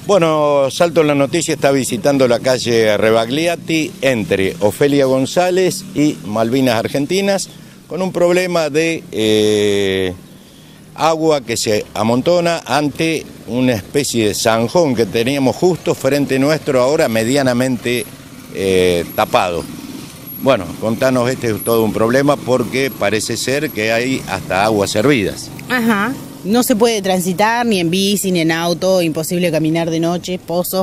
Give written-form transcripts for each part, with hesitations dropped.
Bueno, Salto en la Noticia está visitando la calle Rebagliati entre Ofelia González y Malvinas Argentinas con un problema de agua que se amontona ante una especie de zanjón que teníamos justo frente nuestro, ahora medianamente tapado. Bueno, contanos, este es todo un problema porque parece ser que hay hasta aguas servidas. Ajá, no se puede transitar ni en bici ni en auto, imposible caminar de noche, pozos.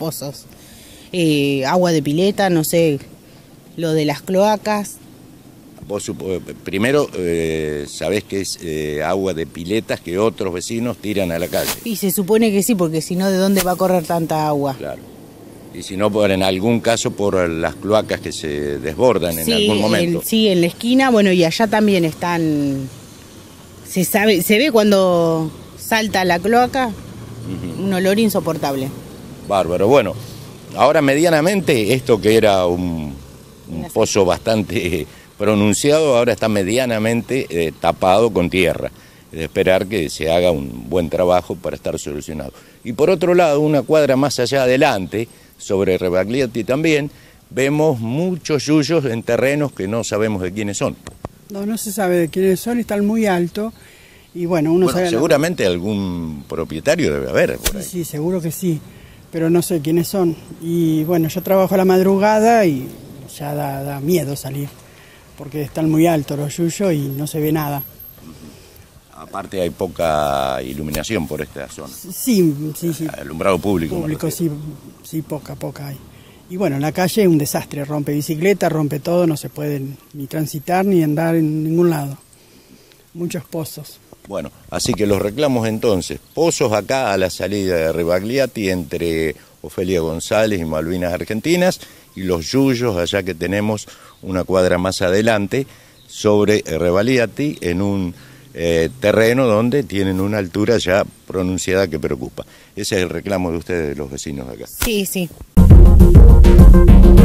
Agua de pileta, no sé, lo de las cloacas. Vos primero sabés que es agua de piletas que otros vecinos tiran a la calle. Y se supone que sí, porque si no, ¿de dónde va a correr tanta agua? Claro. Y si no, en algún caso por las cloacas que se desbordan en algún momento. Sí, en la esquina, bueno, y allá también están... Se ve cuando salta la cloaca, un olor insoportable. Bárbaro. Bueno, ahora medianamente esto que era un pozo bastante pronunciado, ahora está medianamente tapado con tierra. Es de esperar que se haga un buen trabajo para estar solucionado. Y por otro lado, una cuadra más allá adelante, sobre Rebagliati también, vemos muchos yuyos en terrenos que no sabemos de quiénes son. No se sabe de quiénes son, están muy altos y bueno, sabe... Seguramente algún propietario debe haber por ahí. Sí, seguro que sí, pero no sé quiénes son. Y bueno, yo trabajo a la madrugada y ya da miedo salir, porque están muy altos los yuyos y no se ve nada. Aparte hay poca iluminación por esta zona. Sí. Alumbrado público. Público, sí, poca hay. Y bueno, la calle es un desastre, rompe bicicleta, rompe todo, no se puede ni transitar ni andar en ningún lado. Muchos pozos. Bueno, así que los reclamos entonces, pozos acá a la salida de Rebagliati entre Ofelia González y Malvinas Argentinas, y los yuyos allá que tenemos una cuadra más adelante sobre Rebagliati en un terreno donde tienen una altura ya pronunciada que preocupa. Ese es el reclamo de ustedes, de los vecinos de acá. Sí.